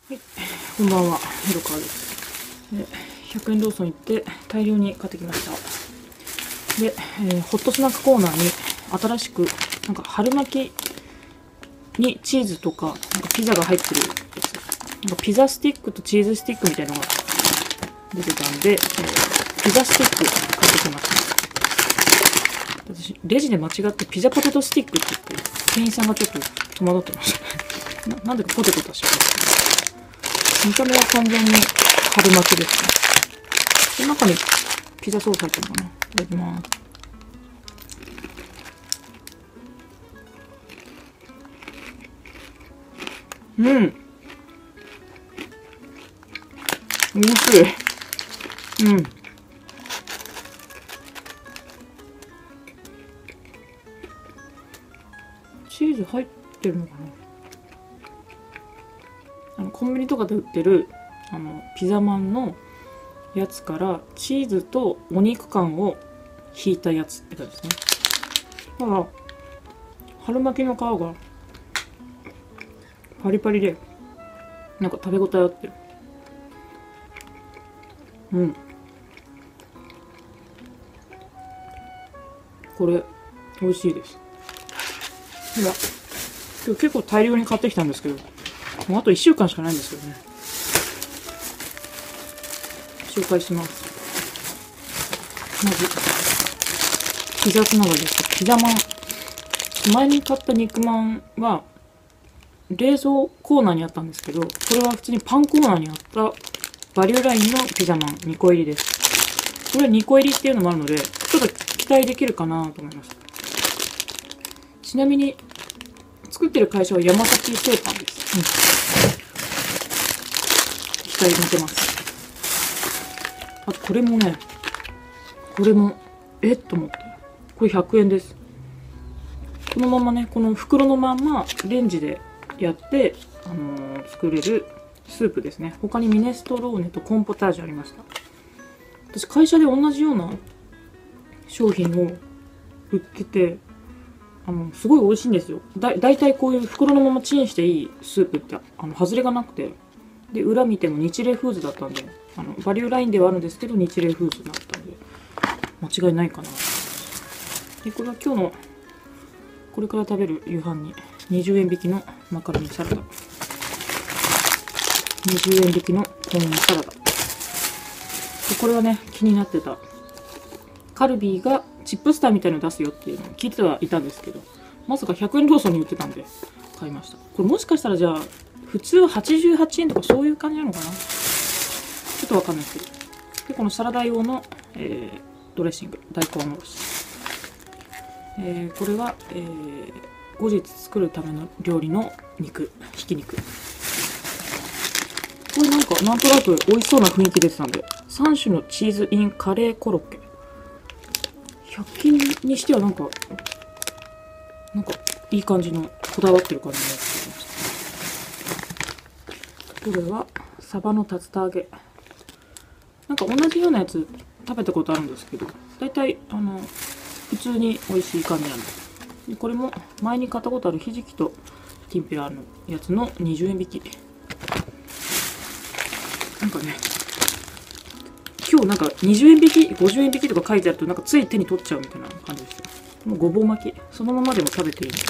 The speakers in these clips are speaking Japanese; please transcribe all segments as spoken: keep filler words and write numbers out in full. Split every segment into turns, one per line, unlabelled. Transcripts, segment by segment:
はい、こんばんは、ひろかわです。で、ひゃくえんローソン行って大量に買ってきました。で、えー、ホットスナックコーナーに新しく、なんか春巻きにチーズとか、なんかピザが入ってるやつ。なんかピザスティックとチーズスティックみたいなのが出てたんで、えー、ピザスティック買ってきました。私、レジで間違ってピザポテトスティックって言って、店員さんがちょっと戸惑ってましたね。な, なんでかポテトとしか見た目は完全に春巻きですね。で、中にピザソース入ってるのかな。いただきます。うん。おいしい。うん。チーズ入ってるのかな。あのコンビニとかで売ってるあのピザマンのやつからチーズとお肉感を引いたやつって感じですね。だから春巻きの皮がパリパリでなんか食べ応えあってる。うん。これ美味しいです。ほら、今日結構大量に買ってきたんですけど、もうあといっしゅうかんしかないんですけどね。紹介します。まずピザつながりです。ピザマン。前に買った肉まんは冷蔵コーナーにあったんですけど、これは普通にパンコーナーにあったバリューラインのピザマンにこ入りです。これはにこ入りっていうのもあるので、ちょっと期待できるかなと思いました。ちなみに作ってる会社は山崎製パンです。うん、期待似てます。あとこれもね、これもえっと思って、これひゃくえんです。このままね、この袋のまんまレンジでやって、あのー、作れるスープですね。他にミネストローネとコーンポタージュありました。私会社で同じような商品を売ってて、あのすごい美味しいんですよ。だだいたいこういう袋のままチンしていいスープってあの外れがなくて、で裏見てもニチレイフーズだったんで、あのバリューラインではあるんですけどニチレイフーズだったんで間違いないかな。でこれは今日のこれから食べる夕飯ににじゅうえん引きのマカロニサラダ、にじゅうえん引きのコーンサラダで、これはね気になってたカルビーがチップスターみたいの出すよっていうのを聞いてはいたんですけど、まさかひゃくえんローソンに売ってたんで買いました。これもしかしたらじゃあ普通はちじゅうはちえんとかそういう感じなのかな、ちょっとわかんないですけど。でこのサラダ用の、えー、ドレッシング、大根おろし、えー、これは、えー、後日作るための料理の肉、ひき肉。これなんかなんとなく美味しそうな雰囲気出てたんで、さん種のチーズインカレーコロッケ、ひゃく均にしてはなんかなんかいい感じのこだわってる感じのやつがありました。これはサバの竜田揚げ。なんか同じようなやつ食べたことあるんですけど、だいたいあの普通に美味しい感じなんです。でこれも前に買ったことあるひじきときんぴらのやつのにじゅうえん引き。なんかね、今日なんかにじゅうえん引き、ごじゅうえん引きとか書いてあるとなんかつい手に取っちゃうみたいな感じですよ。もうごぼう巻きそのままでも食べていいんです。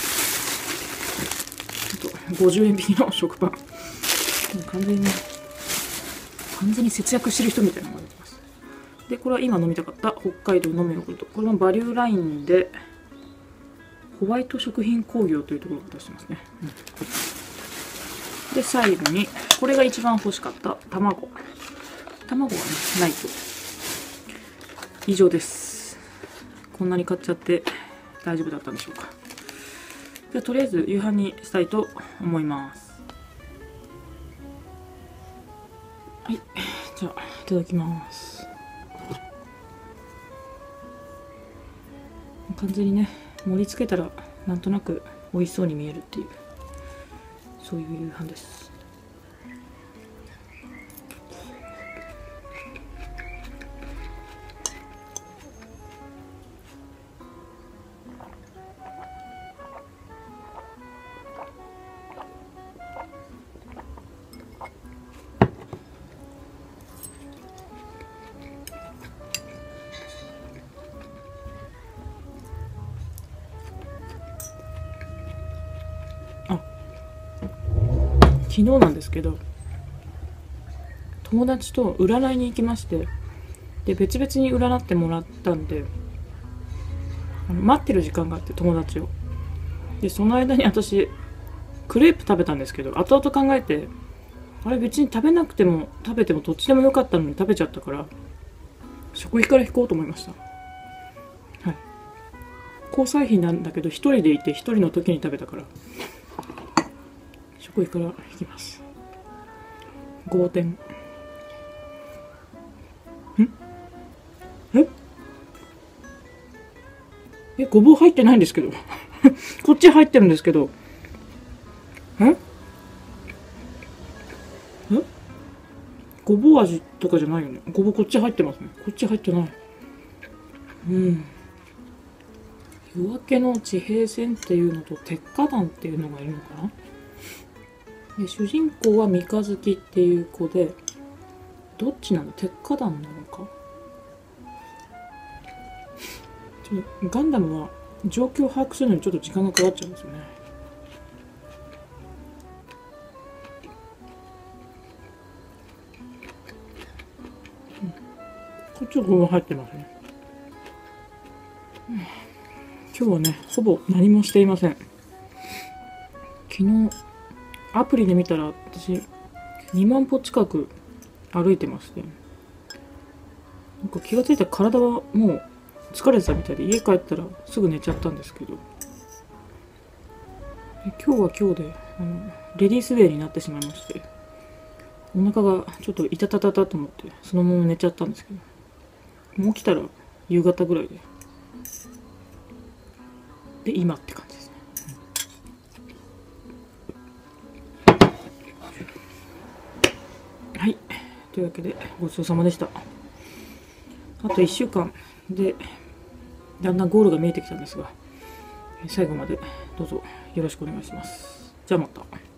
あとごじゅうえん引きの食パン。完全に完全に節約してる人みたいなのが出てます。でこれは今飲みたかった北海道のヨーグルト。これもバリューラインでホワイト食品工業というところが出してますね。うん、で最後にこれが一番欲しかった卵。卵はねないと。以上です。こんなに買っちゃって大丈夫だったんでしょうか。じゃあとりあえず夕飯にしたいと思います。はい、じゃあいただきます。完全にね盛り付けたらなんとなく美味しそうに見えるっていう、そういう夕飯です。 昨日なんですけど、友達と占いに行きまして、で別々に占ってもらったんで、あの待ってる時間があって、友達を。でその間に私クレープ食べたんですけど、後々考えて、あれ別に食べなくても食べてもどっちでもよかったのに食べちゃったから、食費から引こうと思いました。はい。交際費なんだけど一人でいて一人の時に食べたから食費から引きます。ごてん。んええごぼう入ってないんですけどこっち入ってるんですけど、んんごぼう味とかじゃないよね。ごぼうこっち入ってますね。こっち入ってない。うん。夜明けの地平線っていうのと鉄火団っていうのがいるのかな。で主人公は三日月っていう子で、どっちなの？鉄火団なのか。ちょガンダムは状況を把握するのにちょっと時間がかかっちゃうんですよね。うん、こっちはごぼう入ってますね。うん、今日はねほぼ何もしていません。昨日アプリで見たら私にまん歩近く歩いてまして、なんか気がついたら体はもう疲れてたみたいで、家帰ったらすぐ寝ちゃったんですけど、今日は今日であのレディースウェアになってしまいまして、お腹がちょっといたたたたと思ってそのまま寝ちゃったんですけど、もう起きたら夕方ぐらいで、で今って感じですね。はい、というわけでごちそうさまでした。あといっしゅうかんでだんだんゴールが見えてきたんですが、最後までどうぞよろしくお願いします。じゃあまた。